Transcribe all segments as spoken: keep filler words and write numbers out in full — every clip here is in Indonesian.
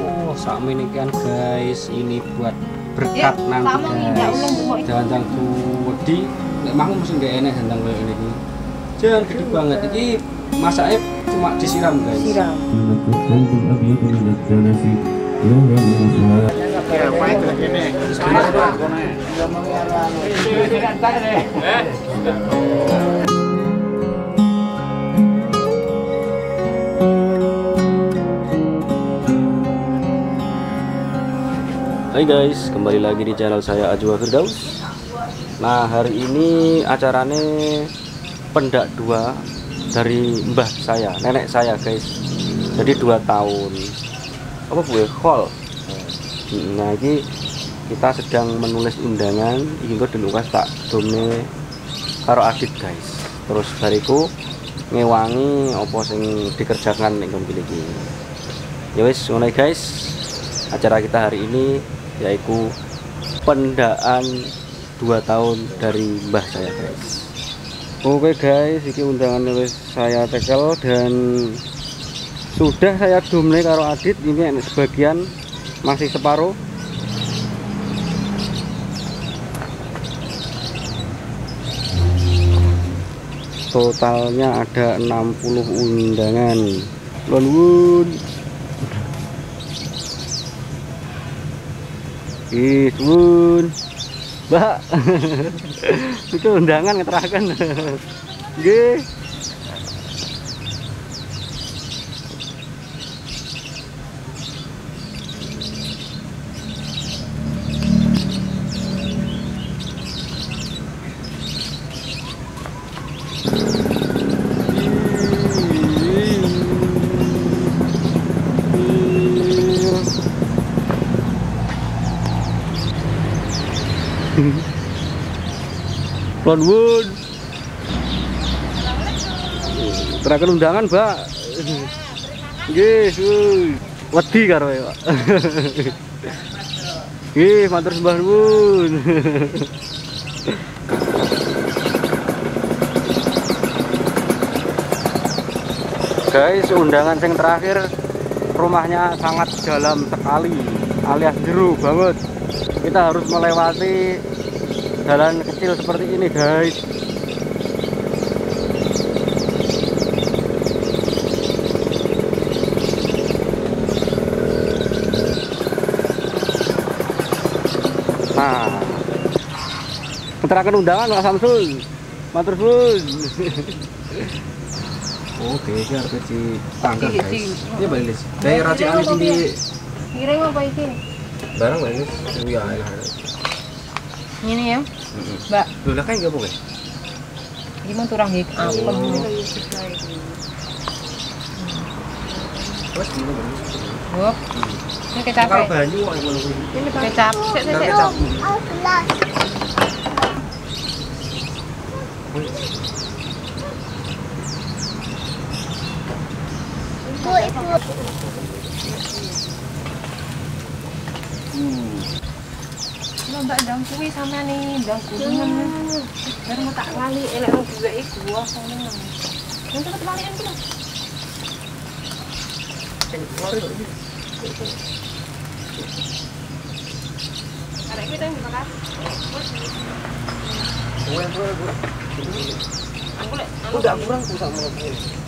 Oh, sakmi ini kan guys, ini buat berkat ya, nanti guys. Jangan-jangan wedi, nek mau mesti nggak enak jangan kayak ini. Jangan gede banget, ini masaknya cuma disiram guys. Siram. Ya, main ke sini. Hai guys, kembali lagi di channel saya Ajwa Firdaus. Nah, hari ini acaranya pendak dua dari mbah saya, nenek saya guys. Jadi dua tahun. Apa bu ya? Hall. Nah, ini kita sedang menulis undangan. Ini gue dulu kas tak domne karo adit guys. Terus bariku ngewangi apa sing dikerjakan ning nggon iki. Ya wis, ngono guys. Acara kita hari ini yaitu pendaan dua tahun dari mbah saya guys. Oke guys, ini undangannya wis saya tekel dan sudah saya domne karo adit. Ini sebagian masih separuh. Totalnya ada enam puluh undangan. Lonwun. Ih, Bun. Mbak. Itu undangan ngeterakan. Nggih. Lonwun. Terakhir undangan, Mbak. Nggih, wedi karo ya, Pak. Nggih, matur sembah nuwun. Guys, undangan yang terakhir rumahnya sangat dalam sekali, alias jeru banget. Kita harus melewati jalan kecil seperti ini guys. Nah, keterakan undangan Pak Samsul, matur suwun. Oke, ini harus di panggang guys. Ini balik dari racikan di sini. Kira apa ini? Barang balik. Iya, iya. Ini ya, Mbak. Dulu kan nggak boleh. Gimana turang hik? Apa? Terus gimana? Wop. Ini kecap. Kalau banyu, ini kecap. Kecap. Ibu, ibu. Mbak ndang kuwi sampean nih, ndang kuningan. Bar mau tak lali elek wong duwe iku wah ngono. Yen cepet lalian ki lho. Arek iki teng dimakan. Kowe kowe kowe. Aku lek udah kurang ku sak mono.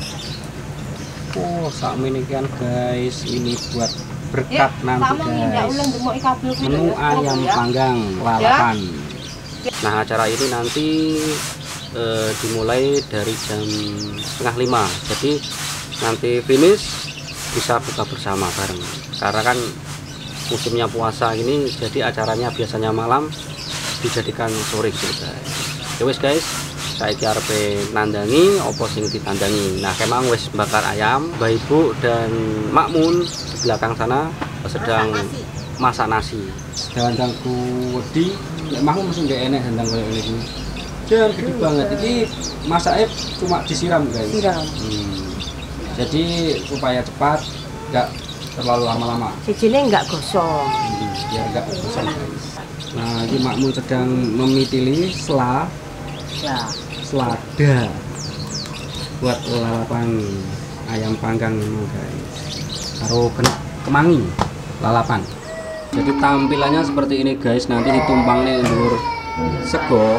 Oh, sakmi ini kan guys, ini buat berkat ya, nanti guys. Menu ayam panggang lalapan. Nah, acara ini nanti e, dimulai dari jam setengah lima. Jadi nanti finish bisa buka bersama bareng. Karena kan musimnya puasa ini, jadi acaranya biasanya malam dijadikan sore gitu guys. Ya wes guys, saya arepe nandangi opo sing ditandangi. Nah, kemang wes bakar ayam, Mbak Ibu dan Makmun di belakang sana sedang masak nasi. Jangan ku wedi, nek mau mesti nggak enak dandang kayak ini. Jangan gede banget, ini masaknya cuma disiram guys. Siram. Hmm. Jadi supaya cepat, nggak terlalu lama-lama. Sijine nggak gosong. Hmm, biar nggak gosong guys. Nah, ini Makmun sedang memitili sela. Ya. Selada buat lalapan ayam panggang guys. Karo kena kemangi. lalapan. Jadi tampilannya seperti ini guys, nanti ditumpang nih lur sego.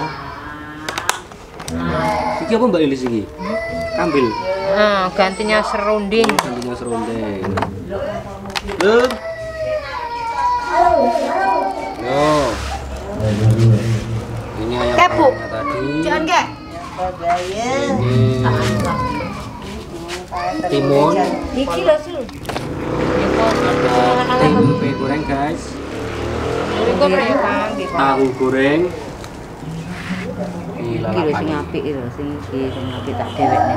Iki apa Mbak Ilis iki? Kambil. Nah, gantinya serunding. Gantinya serunding. Lur. Yo. Ini ayam kampungnya tadi. Jangan kek. Ini timun. Iki lho, Sul. Ada tempe goreng guys. Tahu goreng. Ini lalapan. Sing apik lho, sing iki sing apik tak dhewekne.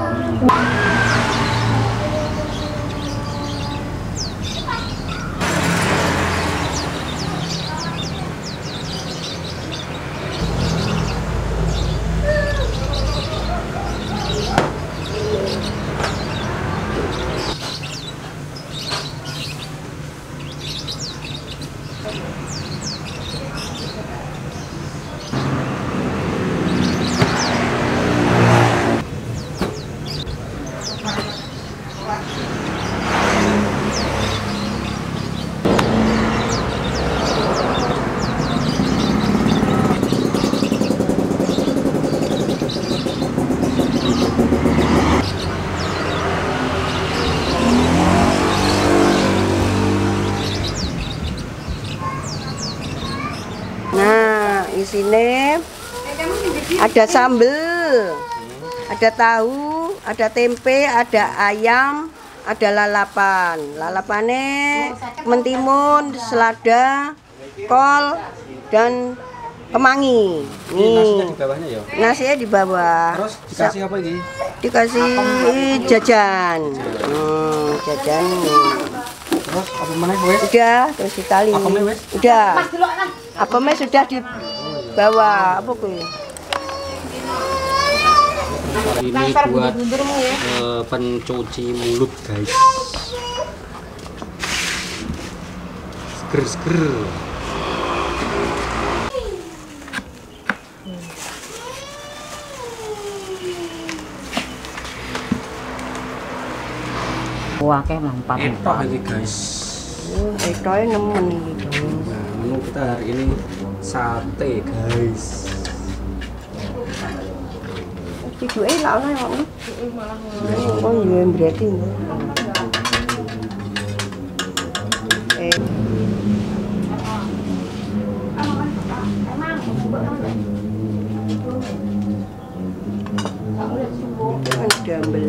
Nah, isinya ada sambal, ada tahu, ada tempe, ada ayam, ada lalapan. Lalapannya mentimun, selada, kol, dan kemangi. Ini nasinya Nih, di bawahnya ya. nasinya di bawah. Terus dikasih apa ini? Dikasih jajan. Hmm, jajan. Terus apa mana wes? Udah, terus ditali. Apemnya wes? Udah. Apemnya sudah di bawah. Apa kuwi? Ini buat uh, pencuci mulut guys. Seger seger. Wah, kayak mampat. Etok ini guys. Oh, etoke nemen iki. Nah, menu kita hari ini sate guys. Ciduke lak ono ya, Pak. Oh iya berarti. Eh. Gambel.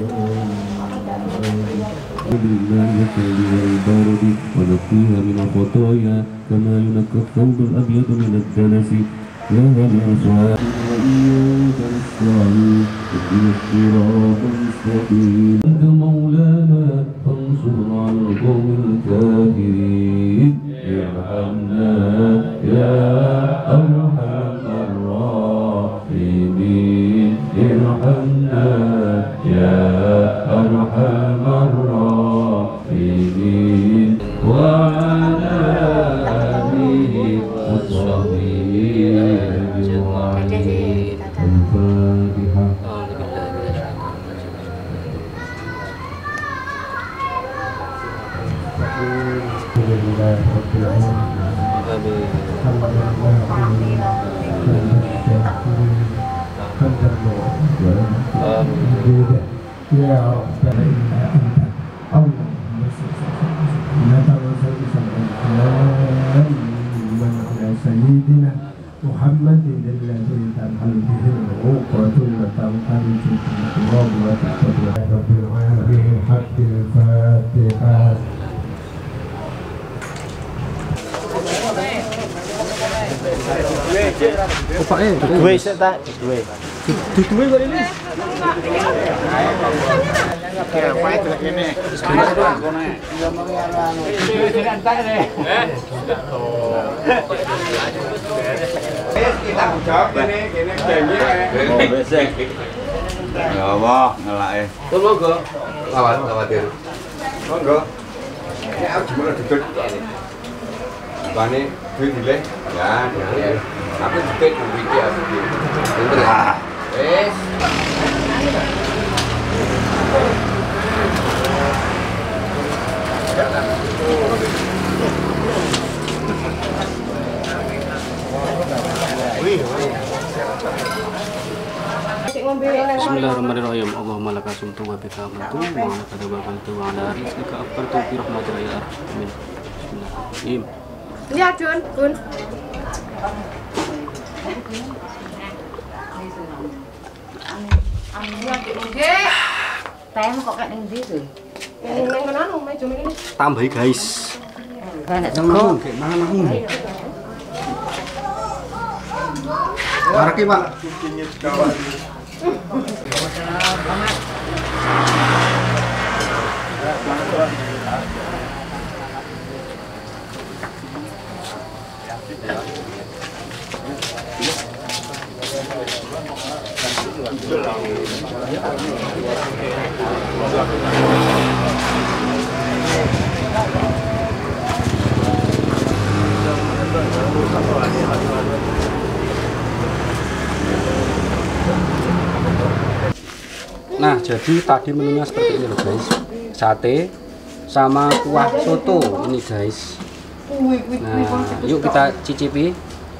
بالله والثلج والبرد ونقيها من الخطايا كما ينقى الثوب الأبيض من الدنس لها الأسوار وإياك نستعين اهدنا الصراط المستقيم أنت مولانا فانصرنا على القوم الكافرين ارحمنا يا أرحم الراحمين ارحمنا يا أرحم الراحمين وعلى آله وصحبه أجمعين الفاتحة. يا رب إنا أنت اللهم نتوسل بسمعك من على سيدنا محمد الذي تنحل به العقد وتنفرج الكرام وتقبل رب العالمين حق الفاتحة. Opake, duwe sik ta? Duwe. Duwe kok ini. Ya, apa itu ini? Kita jawab ini, ini janji. Oh, besek. Ya Allah, ngelake. Monggo. Lawat, lawatir. Monggo. Ya, gimana duduk? Bane duit dile. Ya, ya. Aku dikit iki asik. Bener. Wes. Bismillahirrahmanirrahim. Allahumma laka sumtu wa bika amantu wa laka tawakkaltu wa ala rizqika afqartu bi rahmatika ya arhamar rahimin. Bismillahirrahmanirrahim. Lihat Jun, Bun. Tem kok kayak ning ndi tuh? Yang nang kono omahe Jun ini. Tambahi guys. Kayak sego. Kayak mana mau? Maraki Pak. Nah, jadi tadi menunya seperti ini loh guys. Sate sama kuah soto ini guys. Nah, yuk kita cicipi.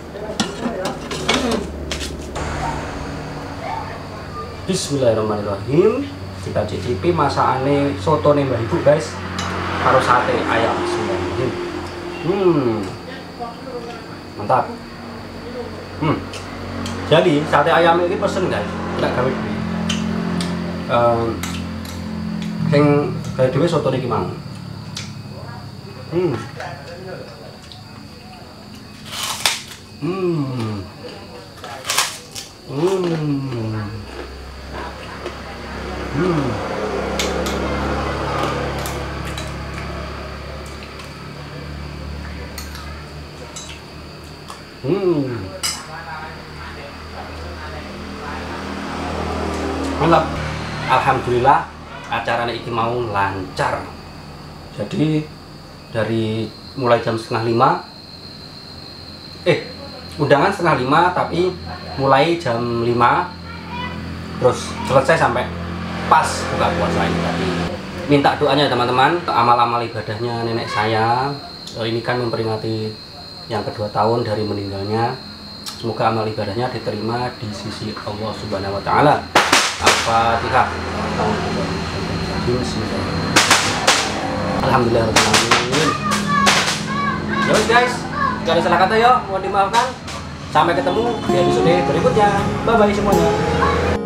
Bismillahirrahmanirrahim. Kita cicipi masakane soto nih Mbak Ibu guys. Karo sate ayam. Bismillahirrahmanirrahim. Hmm. Mantap. Hmm. Jadi sate ayam ini pesen guys. Tidak gawe Um, sing gawe dhewe soto niki mang. Hmm. Hmm. Hmm. Hmm. Hmm. Mantap. Alhamdulillah acara ini mau lancar. Jadi dari mulai jam setengah lima, eh undangan setengah lima tapi mulai jam lima terus selesai sampai pas buka puasa ini tadi. Minta doanya teman-teman, amal-amal ibadahnya nenek saya. Ini kan memperingati yang kedua tahun dari meninggalnya. Semoga amal ibadahnya diterima di sisi Allah Subhanahu wa taala. Al-Fatihah. Alhamdulillahirrahmanirrahim. Ya guys, kalau ada salah kata ya mohon dimaafkan. Sampai ketemu di episode berikutnya. Bye bye semuanya.